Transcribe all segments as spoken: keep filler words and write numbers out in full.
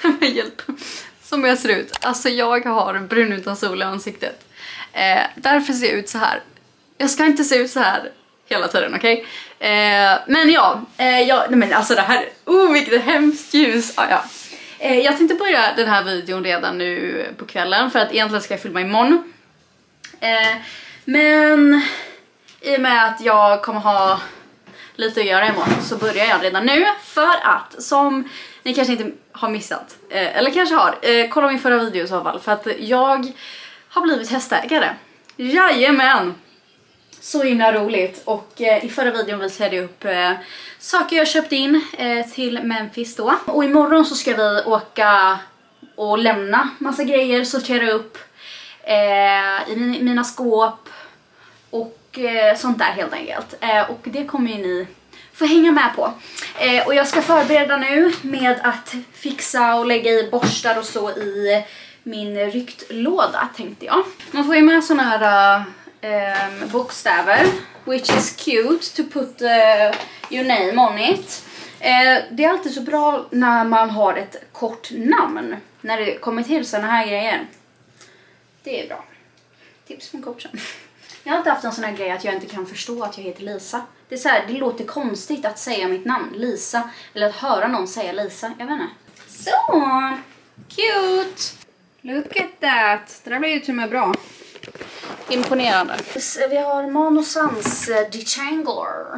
med hjälp som jag ser ut. Alltså jag har brun utan sol i ansiktet. Eh, därför ser jag ut så här. Jag ska inte se ut så här hela tiden, okej? Okay? Eh, men ja, eh, ja, nej men alltså det här, oh vilket hemskt ljus. Ah, ja. eh, jag tänkte börja den här videon redan nu på kvällen för att egentligen ska jag filma imorgon. Eh, men i och med att jag kommer ha lite att göra imorgon så börjar jag redan nu för att, som ni kanske inte har missat, eh, eller kanske har, eh, kolla min förra video i så fall, för att jag har blivit hästägare. Jajamän! Så himla roligt. Och eh, i förra videon visade jag upp eh, saker jag köpt in eh, till Memphis då. Och imorgon så ska vi åka och lämna massa grejer, sortera upp eh, i min, mina skåp och eh, sånt där helt enkelt. Eh, och det kommer ju ni få hänga med på. Eh, och jag ska förbereda nu med att fixa och lägga i borstar och så i min ryktlåda, tänkte jag. Man får ju med såna här uh, bokstäver, which is cute to put uh, your name on it. Uh, det är alltid så bra när man har ett kort namn, när det kommer till såna här grejer. Det är bra. Tips från coachen. Jag har alltid haft en sån här grej att jag inte kan förstå att jag heter Lisa. Det är så här, det låter konstigt att säga mitt namn, Lisa, eller att höra någon säga Lisa. Jag vet inte. Så, cute! Look at that. Det där blir ju till och med bra. Imponerande. Vi har Monosans uh, Detangler.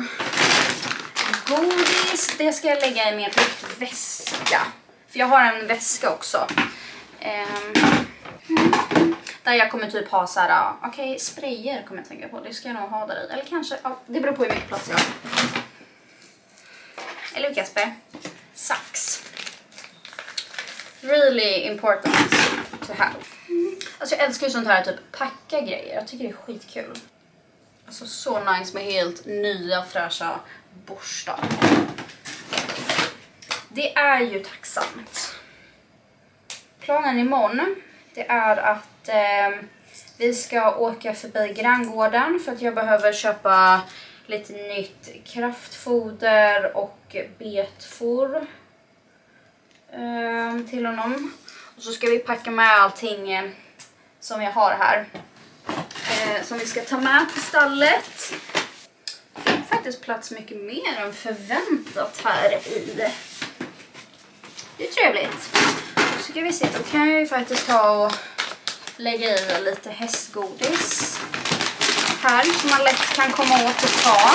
Godis, det ska jag lägga i min väska. För jag har en väska också. Um, där jag kommer typ ha så här, okej, okay, sprayer kommer jag tänka på. Det ska jag nog ha där i. Eller kanske, ja, det beror på hur mycket plats jag har. Eller Kasper. Sax. Really important to have. Alltså jag älskar ju sånt här, typ packa grejer. Jag tycker det är skitkul. Alltså så nice med helt nya fräscha borstar. Det är ju tacksamt. Planen imorgon, det är att eh, vi ska åka förbi granngården för att jag behöver köpa lite nytt kraftfoder och betfor eh, till honom. Och så ska vi packa med allting eh, som jag har här. Eh, som vi ska ta med till stallet. Det är faktiskt plats mycket mer än förväntat här i. Det är trevligt. Så ska vi se, då kan jag ju faktiskt ta och lägga i lite hästgodis här som man lätt kan komma åt och ta.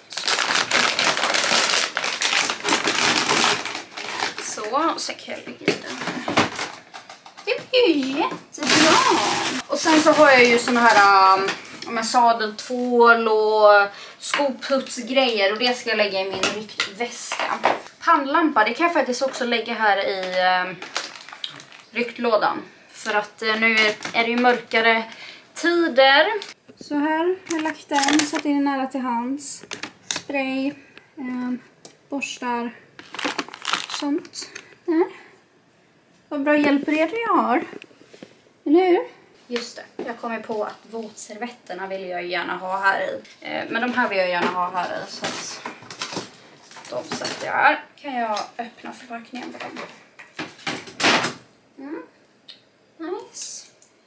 Så, och så kan jag lägga i den här. Det blir ju jättebra. Och sen så har jag ju såna här um, med sadeltvål och skoputsgrejer, och det ska jag lägga i min ryktväska. Pannlampa, det kan jag faktiskt också lägga här i um, ryktlådan. För att uh, nu är, är det ju mörkare tider. Så här har jag lagt den, satt in nära till hands. Spray, um, borstar, sånt. Där. Vad bra hjälpredor jag har. Eller hur? Just det, jag kommer på att våtservetterna vill jag gärna ha här i. Eh, men de här vill jag gärna ha här i. Så att de sätter jag här. Kan jag öppna förpackningen på dem. Mm. Nice.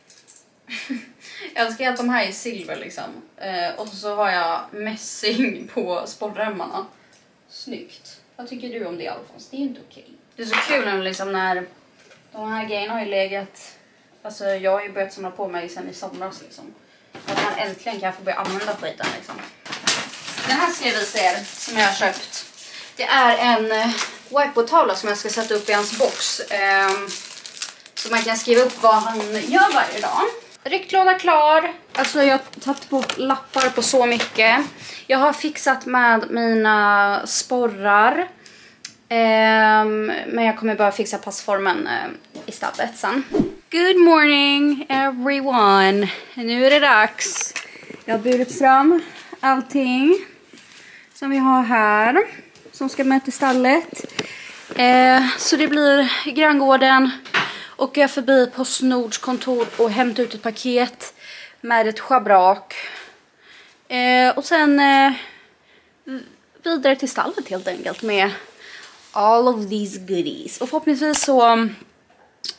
Jag älskar att de här är silver liksom. Eh, och så har jag mässing på sportremmarna. Snyggt. Vad tycker du om det, Alfons? Det är inte okej. Det är så kul nu liksom när de här grejerna har ju legat. Alltså jag har ju börjat samla på mig sen i somras liksom. Att man äntligen kan få börja använda skiten liksom. Den här ska jag visa er som jag har köpt. Det är en uh, whiteboardtavla som jag ska sätta upp i hans box. Um, så man kan skriva upp vad han gör varje dag. Ryktlåda klar. Alltså jag har tagit bort lappar på så mycket. Jag har fixat med mina sporrar. Um, men jag kommer bara fixa passformen uh, i stallet sen. Good morning everyone. Nu är det dags. Jag har burit fram allting som vi har här. Som ska med till stallet. Uh, så det blir granngården. Åker jag förbi Postnords kontor och hämtar ut ett paket med ett schabrak. Uh, och sen uh, vidare till stallet helt enkelt med all of these goodies. Och förhoppningsvis så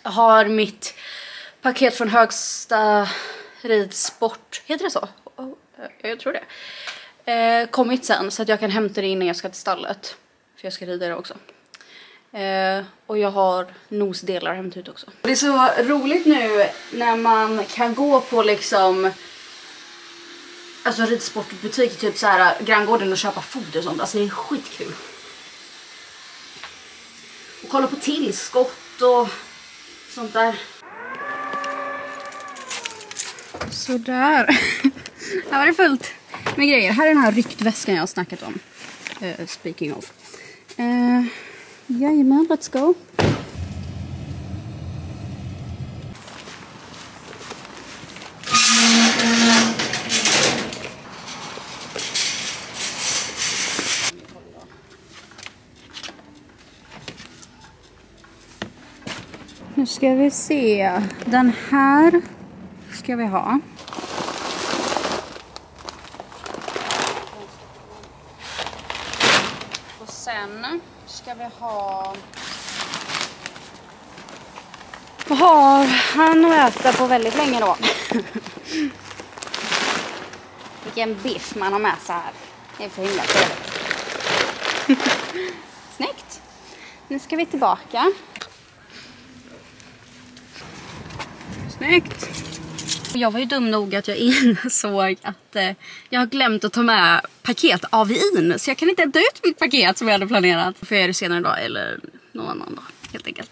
har mitt paket från Högsta ridsport, heter det så? Jag tror det. Eh, kommit sen så att jag kan hämta det innan jag ska till stallet. För jag ska rida det också. Eh, och jag har nosdelar hämtat ut också. Det är så roligt nu när man kan gå på liksom alltså ridsportbutik typ så här Granngården och köpa foder och sånt. Alltså det är skitkul. Och kolla på tillskott och sånt där. Sådär. Här var det fullt med grejer. Här är den här ryktväskan jag har snackat om. Uh, speaking of. Uh, jajamän, let's go. Nu ska vi se. Den här ska vi ha. Och sen ska vi ha... Vad har han att äta på väldigt länge då? Vilken biff man har med sig här. Det är för himla trevligt. Snyggt. Nu ska vi tillbaka. Snyggt. Jag var ju dum nog att jag insåg att eh, jag har glömt att ta med paket av vin. Så jag kan inte äta ut mitt paket som jag hade planerat. För jag gör det senare idag eller någon annan dag helt enkelt.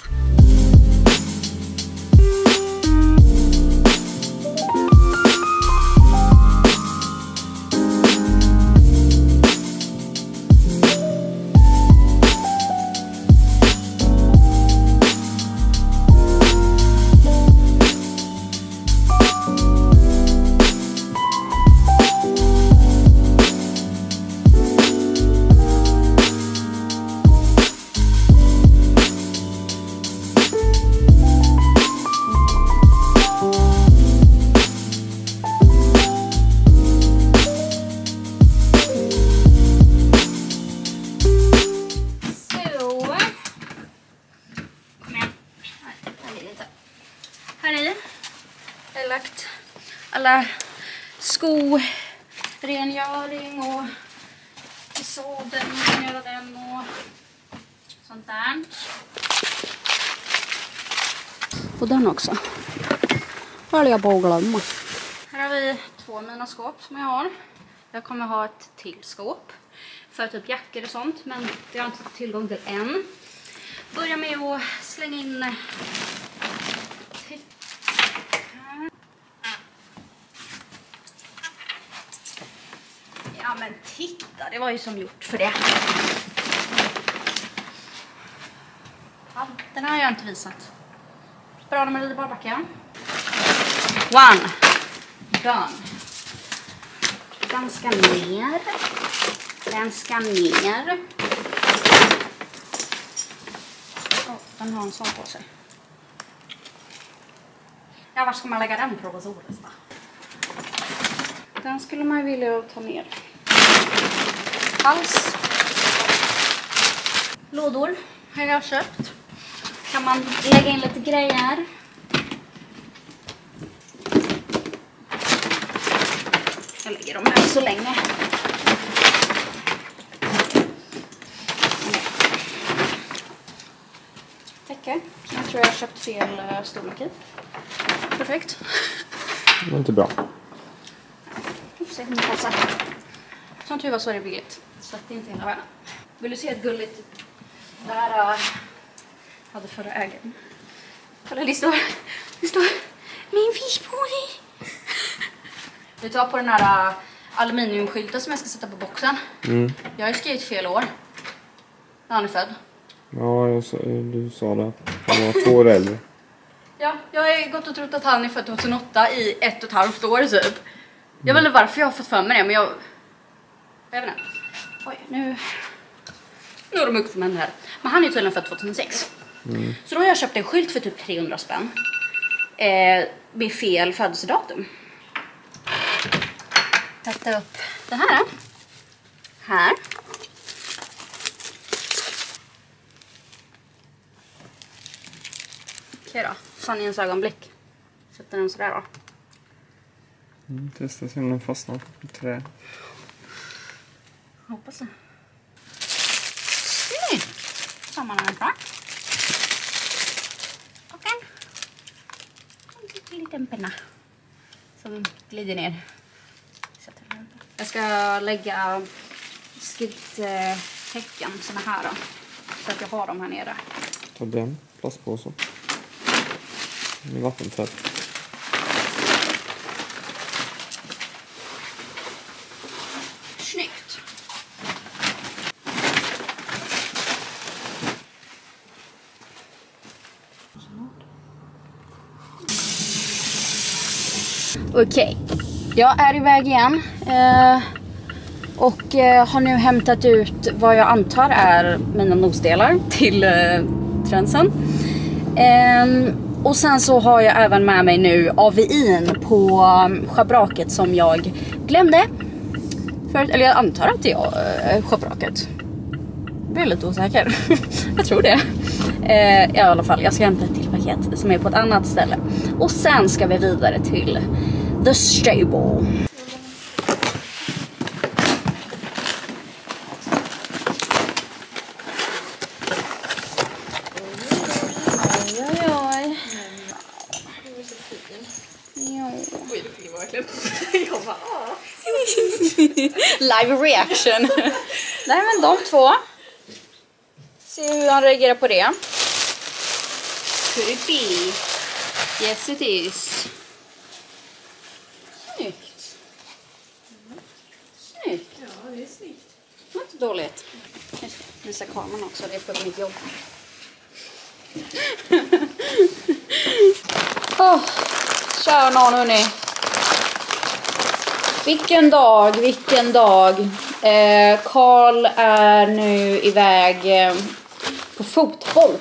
Alla skorengöring och såden, göra den och sånt där. Och den också. Vad jag på att glömma. Här har vi två av mina skåp som jag har. Jag kommer ha ett till skåp för typ jackor och sånt, men det har jag inte tillgång till än. Börja med att slänga in. Ja men titta, det var ju som gjort för det. Ja, den här har jag inte visat. Bra när man rider barbacka. One. Done. Den ska ner. Den ska ner. Oh, den har en sån på sig. Ja, var ska man lägga den provisoriskt då? Den skulle man vilja ta ner. Hals. Lådor har jag köpt. Kan man lägga in lite grejer. Jag lägger dem här så länge. Täcke. Jag tror jag har köpt fel storlek i. Perfekt. Det var inte bra. Se hur det passar. Som tur var så är det billigt. Så att det är inte hela världen. Vill du se ett gulligt det här uh, hade förra ägaren. Kolla, det står, det står min fiskpåse. Vi tar på den här uh, aluminiumskylten som jag ska sätta på boxen. Mm. Jag har ju skrivit fel år. När han är född. Ja, jag sa, du sa det. Han var två år äldre. Ja, jag har gått och trott att han är född tjugohundraåtta i ett och ett halvt år typ. Jag vet inte varför jag har fått för mig det, men jag... Jag vet inte. Oj, nu... Nu är de upp som här. Men han är tydligen född tjugohundrasex. Mm. Så då har jag köpt en skylt för typ trehundra spänn. Eh, med fel födelsedatum. Sätta upp det här. Här. Okej då, sanningens ögonblick. Sätter den sådär då. Mm, testa se om den fastnar i trä. Hoppas det. Snyggt! Sammanhanget bra. Och en liten penna som glider ner. Jag ska lägga skrifttecken såna här då. Så att jag har dem här nere. Ta den plastpåsen. Den är vattentät. Snyggt. Okej, okay. Jag är iväg igen eh, och eh, har nu hämtat ut vad jag antar är mina nosdelar till eh, tränsen. Eh, och sen så har jag även med mig nu A V I:n på schabraket som jag glömde. För, eller jag antar att det är äh, schabraket. Jag blir lite osäker. Jag tror det. Eh, I alla fall, jag ska hämta ett till paket som är på ett annat ställe. Och sen ska vi vidare till The Stable. Oj, oj, oj. Oj, det filmar verkligen. Jag bara, ah. Live reaction. Nej, men de två. Se hur han reagerar på det. Could it be? Yes it is. Snyggt. Snyggt. Ja, det är snyggt. Det var inte dåligt. Jag ska visa kameran också, det är för mitt jobb. Oh, kära någon hörni. Vilken dag, vilken dag. Eh, Carl är nu iväg eh, på fotboll.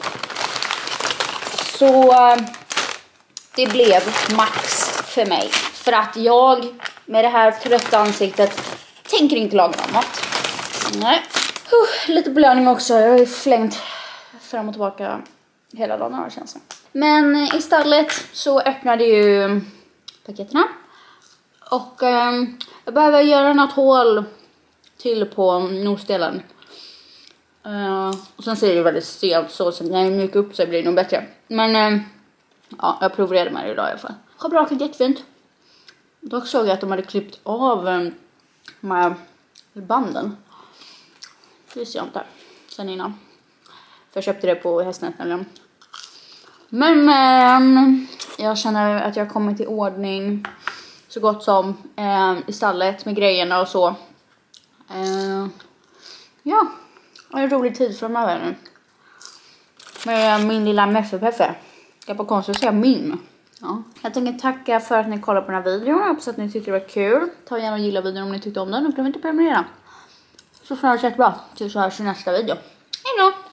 Så eh, det blev max för mig. För att jag med det här trötta ansiktet tänker inte laga något mat. Nej. Uh, lite belöning också. Jag har ju flängt fram och tillbaka hela dagen här känns det. Men eh, istället så öppnade ju paketerna. Och eh, jag behöver göra något hål till på nosdelen. Uh, och sen ser det väldigt stelt så, så när jag mjukar upp så blir det nog bättre. Men uh, ja, jag proverade med det idag i alla fall. Schabraket jättefint. Dock såg jag att de hade klippt av um, de här banden. Det visste jag inte sen innan. För jag köpte det på Hästnet. Men um, jag känner att jag har kommit till ordning så gott som um, i stallet med grejerna och så. Uh, ja. Det är en rolig tid framöver nu. Med min lilla Meffe-Peffe. Jag är på konstigt att säga min. Ja. Jag tänker tacka för att ni kollade på den här videon. Jag hoppas att ni tyckte det var kul. Ta gärna och gilla videon om ni tyckte om den. Och glöm inte att prenumerera. Så får jag ha det bra. Tills så hörs i nästa video. Hej då!